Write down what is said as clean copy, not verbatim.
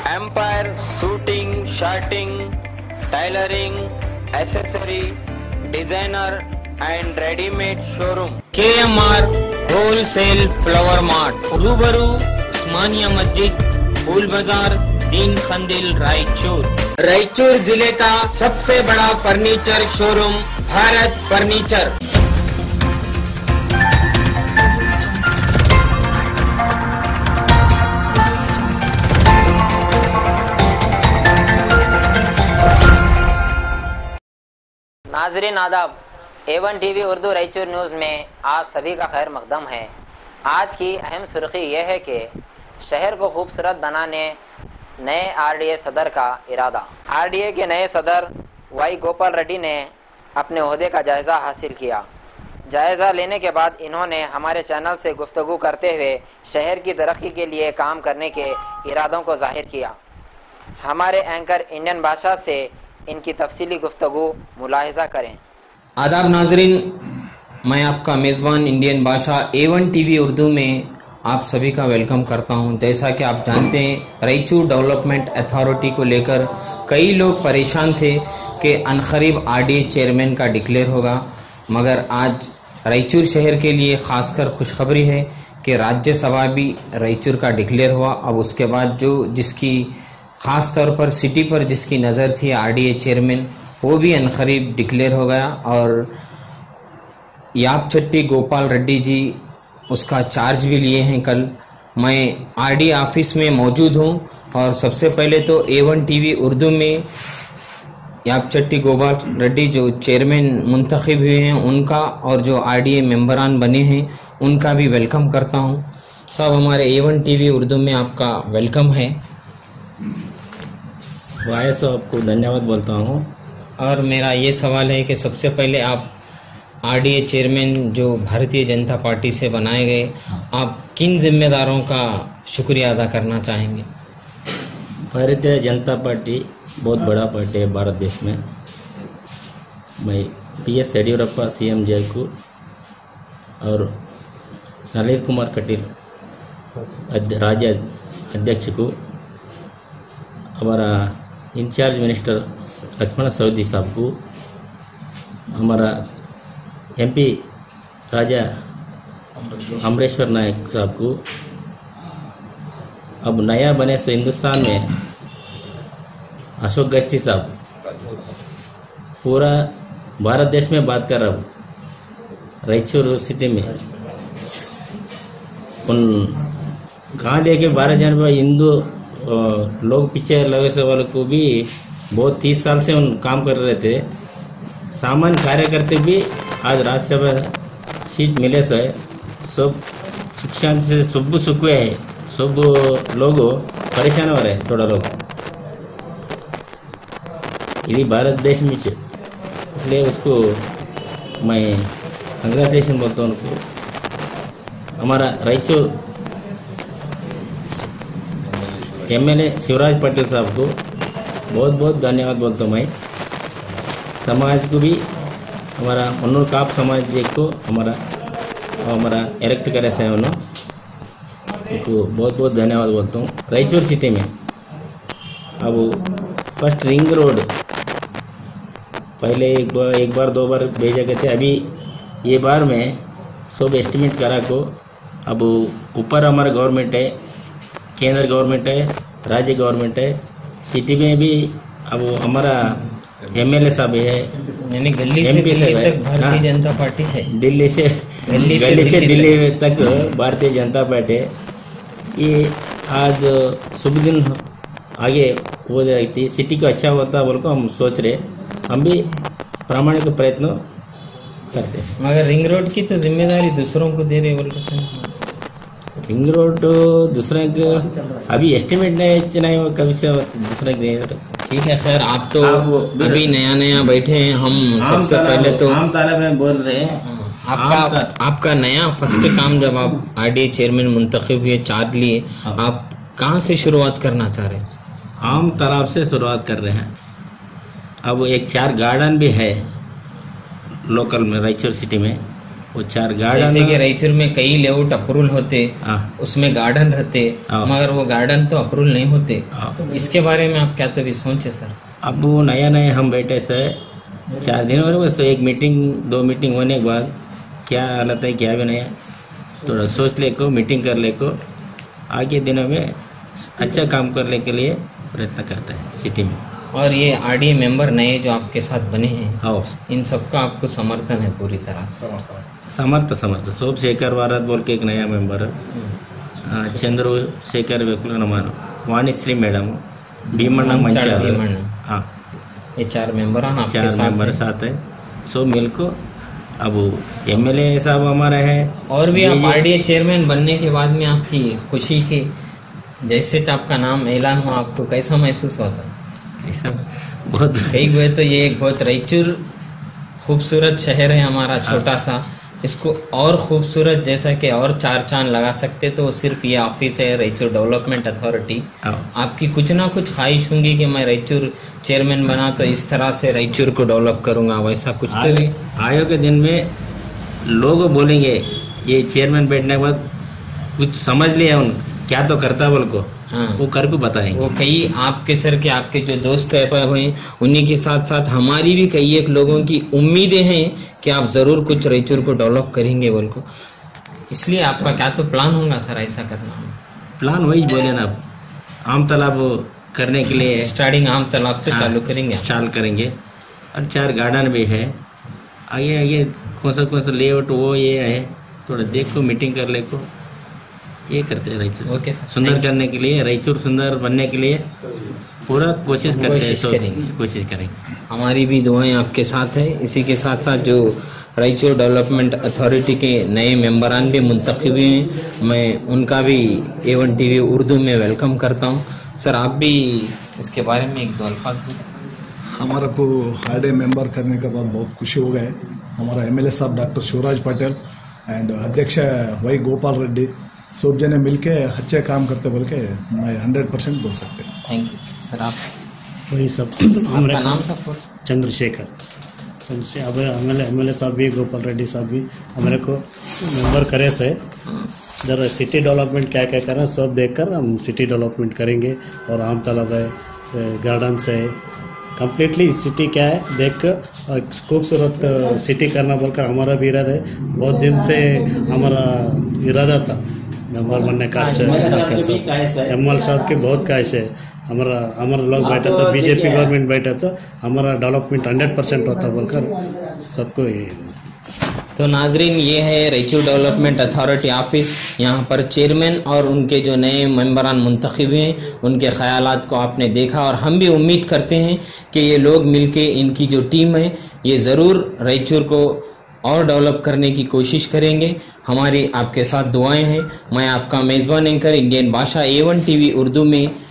Empire shooting, shirting, tailoring, accessory, designer and readymade showroom. KMR wholesale flower mart, रूबरू उस्मानिया मस्जिद, फूल बाजार, तीन खंदिल, रायचूर जिले का सबसे बड़ा फर्नीचर शोरूम भारत फर्नीचर। नाजरीन आदाब, A1 TV Urdu Raichur news में आज सभी का खैर मकदम है। आज की अहम सुर्खी यह है कि शहर को खूबसूरत बनाने नए RDA सदर का इरादा। RDA के नए सदर वाई गोपाल रेड्डी ने अपने ओहदे का जायज़ा हासिल किया। जायज़ा लेने के बाद इन्होंने हमारे चैनल से गुफ्तगू करते हुए शहर की तरक्की के लिए काम करने के इरादों को जाहिर किया। हमारे एंकर इंडियन बादशाह से इनकी तफसीली गुफ्तगू मुलाहिजा करें। आदाब नाजरीन, मैं आपका मेज़बान इंडियन बादशाह A1 TV उर्दू में आप सभी का वेलकम करता हूं। जैसा कि आप जानते हैं, रायचूर डेवलपमेंट अथॉरिटी को लेकर कई लोग परेशान थे कि अनकरीब RDA चेयरमैन का डिक्लेयर होगा, मगर आज रायचूर शहर के लिए खासकर खुशखबरी है कि राज्यसभा भी रायचूर का डिक्लेयर हुआ। अब उसके बाद जिसकी ख़ास तौर पर सिटी पर जिसकी नज़र थी RDA चेयरमैन, वो भी अनकरीब डिक्लेयर हो गया और यापचट्टी गोपाल रेड्डी जी उसका चार्ज भी लिए हैं। कल मैं RDA ऑफिस में मौजूद हूं और सबसे पहले तो A1 TV उर्दू में यापचट्टी गोपाल रेड्डी जो चेयरमैन मुंतखब हुए हैं उनका और जो RDA मेंबरान बने हैं उनका भी वेलकम करता हूं। सब हमारे A1 TV उर्दू में आपका वेलकम है। वाय साहब आपको धन्यवाद बोलता हूँ। और मेरा ये सवाल है कि सबसे पहले आप RDA चेयरमैन जो भारतीय जनता पार्टी से बनाए गए, आप किन जिम्मेदारों का शुक्रिया अदा करना चाहेंगे? भारतीय जनता पार्टी बहुत बड़ा पार्टी है भारत देश में। मैं PS येडियुरप्पा CM जी को और नलिन कुमार कटील राज्य अध्यक्ष को, हमारा इंचार्ज मिनिस्टर लक्ष्मण सवदी साहब को, हमारा MP राजा अमरेश्वर नायक साहब को, अब नया बने सो हिंदुस्तान में अशोक गस्ती साहब, पूरा भारत देश में बात कर रहा हूँ, रायचूर सिटी में उन कहाँ देखे 12 जनवरी हिंदू लोग पीछे लगे से वालों को भी बहुत 30 साल से उन काम कर रहे थे। सामान्य कार्यकर्ता भी आज राज्यसभा सीट मिले से सब सुख शांति से सब सुख हुए है। सब लोग परेशान हो रहे हैं, थोड़ा लोग यदि भारत देश में, इसलिए उसको मैं कंग्रेचुलेशन बोलता हूँ उनको। हमारा रायचूर MLA शिवराज पाटिल साहब को बहुत बहुत धन्यवाद बोलता हूँ मैं। समाज को भी, हमारा उन्होंने काप समाज को हमारा इलेक्ट करे से उनको बहुत बहुत धन्यवाद बोलता हूँ। रायचूर सिटी में अब फर्स्ट रिंग रोड पहले एक बार 2 बार भेजा गए थे, अभी ये बार में सब एस्टिमेट करा को, अब ऊपर हमारा गवर्नमेंट है, केंद्र गवर्नमेंट है, राज्य गवर्नमेंट है, सिटी में भी अब हमारा MLA साहब है, यानी गली से दिल्ली तक भारतीय जनता पार्टी है, दिल्ली से दिल्ली तक भारतीय जनता पार्टी है। ये आज शुभ दिन आगे हो जाती, सिटी को अच्छा होता बोल को हम सोच रहे, हम भी प्रामाणिक प्रयत्न करते हैं। मगर रिंग रोड की तो जिम्मेदारी दूसरों को दे रहे बोल के, रिंग रोड दूसरे को अभी एस्टिमेट नहीं वो कभी से दूसरे को। ठीक है, खैर आप तो अभी नया बैठे हैं, हम सबसे पहले तो आम तालब में बोल रहे हैं। आपका नया फर्स्ट काम जब आप RDA चेयरमैन मुंतखब हुए, चार्ज लिए, आप कहाँ से शुरुआत करना चाह रहे हैं? आम तालाब से शुरुआत कर रहे हैं। अब एक 4 गार्डन भी है लोकल में रायचूर सिटी में, वो 4 गार्डन जैसे कि रायचूर में कई लेआउट अप्रूवल होते, हाँ। उसमें गार्डन रहते, हाँ। मगर वो गार्डन तो अप्रूवल नहीं होते। हाँ। इसके बारे में आप क्या तो भी सोचे सर? अब वो नया हम बैठे से 4 दिन हो बस, 1 मीटिंग 2 मीटिंग होने के बाद क्या हालत है क्या भी नहीं है, थोड़ा सोच ले को मीटिंग कर ले को आगे दिनों में अच्छा काम करने के लिए प्रयत्न करता है सिटी में। और ये आरडीए मेंबर नए जो आपके साथ बने हैं, हाँ, इन सबका आपको समर्थन है पूरी तरह से? समर्थ शोभशेखर वारद बोल के एक नया मेंबर है, चंद्रशेखर वेकुलनमान, वाणीश्री मैडम, भीमಣ್ಣ मंचाल, हाँ, ये 4 मेंबर हैं आपके 4 मेंबर साथ है। सो मिलको अब एमएलए साहब हमारा है। और भी आप आरडीए चेयरमैन बनने के बाद में आपकी खुशी की, जैसे आपका नाम ऐलान हुआ, आपको कैसा महसूस हुआ सर? ऐसा बहुत कई हुए तो ये एक बहुत रायचूर खूबसूरत शहर है हमारा छोटा सा, इसको और खूबसूरत जैसा कि और 4 चांद लगा सकते तो सिर्फ ये ऑफिस है रायचूर डेवलपमेंट अथॉरिटी। आपकी कुछ ना कुछ ख्वाहिश होंगी कि मैं रायचूर चेयरमैन बना तो इस तरह से रायचूर को डेवलप करूंगा, वैसा कुछ तो भी? आयोग के दिन में लोग बोलेंगे ये चेयरमैन बैठने के बाद कुछ समझ लिया उन क्या तो करता बोल को, हाँ, वो कर को बताएंगे। वो कई आपके सर के आपके जो दोस्त है हुए, उन्हीं के साथ साथ हमारी भी कई एक लोगों की उम्मीदें हैं कि आप जरूर कुछ रायचूर को डेवलप करेंगे बोल को। इसलिए आपका क्या तो प्लान होगा सर ऐसा करना? प्लान वही बोले ना, आम तालाब करने के लिए स्टार्टिंग आम तालाब से चालू करेंगे और 4 गार्डन भी है। आगे कौन सा लेआउट वो ये है, थोड़ा देखो मीटिंग कर ले को, ये करते हैं रायचूर ओके सर, सुंदर करने के लिए, रायचूर सुंदर बनने के लिए पूरा कोशिश करेंगे। कोशिश करेंगे। हमारी भी दुआएं आपके साथ है। इसी के साथ साथ जो रायचूर डेवलपमेंट अथॉरिटी के नए मेंबरान भी मुंतखब हुए हैं, मैं उनका भी A1 TV उर्दू में वेलकम करता हूं। सर आप भी इसके बारे में 1-2 अल्फाज बोलें। हमारा को आरडीए मेंबर करने के बाद बहुत खुशी हो गए। हमारा एमएलए साहब डॉक्टर शिवराज पटेल एंड अध्यक्ष वाई गोपाल रेड्डी सब जने मिलके अच्छे काम करते बोल के मैं 100% बोल सकते हैं। Thank you sir. आप वही सब आपका नाम सब? चंद्रशेखर अब एमएलए साहब भी, गोपाल रेड्डी साहब भी हमारे को मेंबर करे से जरा सिटी डेवलपमेंट क्या क्या करना सब देखकर हम सिटी डेवलपमेंट करेंगे। और आम तालाब है, गार्डन से कम्प्लीटली सिटी क्या है देख कर खूबसूरत सिटी करना बोलकर हमारा भी इरादा है। बहुत दिन से हमारा इरादा था मेंबर बनने का। एमएल साहब की बहुत ख्वाहिश है। हमारा लोग बैठा था, बीजेपी गवर्नमेंट बैठा था, हमारा डेवलपमेंट 100% होता बोलकर सबको ये। तो नाजरीन, ये है रायचूर डेवलपमेंट अथॉरिटी ऑफिस। यहाँ पर चेयरमैन और उनके जो नए मेंबरान मुंतखब हैं, उनके ख्यालात को आपने देखा और हम भी उम्मीद करते हैं कि ये लोग मिलके, इनकी जो टीम है, ये ज़रूर रायचूर को और डेवलप करने की कोशिश करेंगे। हमारी आपके साथ दुआएं हैं। मैं आपका मेज़बान एंकर इंडियन भाषा A1 TV उर्दू में